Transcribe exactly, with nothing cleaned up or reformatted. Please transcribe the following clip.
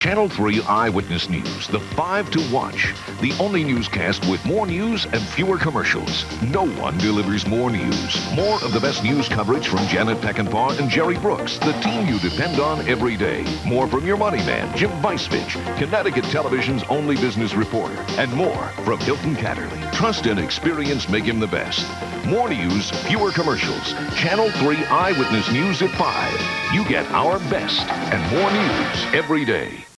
Channel three Eyewitness News, the five to watch. The only newscast with more news and fewer commercials. No one delivers more news. More of the best news coverage from Janet Peckinpah and Jerry Brooks, the team you depend on every day. More from your money man, Jim Weissvich, Connecticut Television's only business reporter. And more from Hilton Catterley. Trust and experience make him the best. More news, fewer commercials. Channel three Eyewitness News at five. You get our best and more news every day.